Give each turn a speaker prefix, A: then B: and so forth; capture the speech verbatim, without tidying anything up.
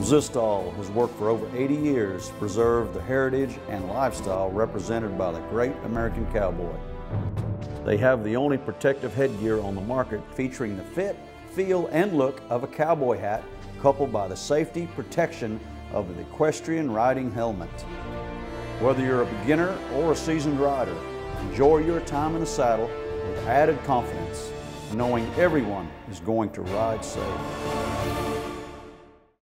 A: Resistol has worked for over eighty years to preserve the heritage and lifestyle represented by the great American cowboy. They have the only protective headgear on the market featuring the fit, feel, and look of a cowboy hat, coupled by the safety protection of the equestrian riding helmet. Whether you're a beginner or a seasoned rider, enjoy your time in the saddle with added confidence, knowing everyone is going to ride safe.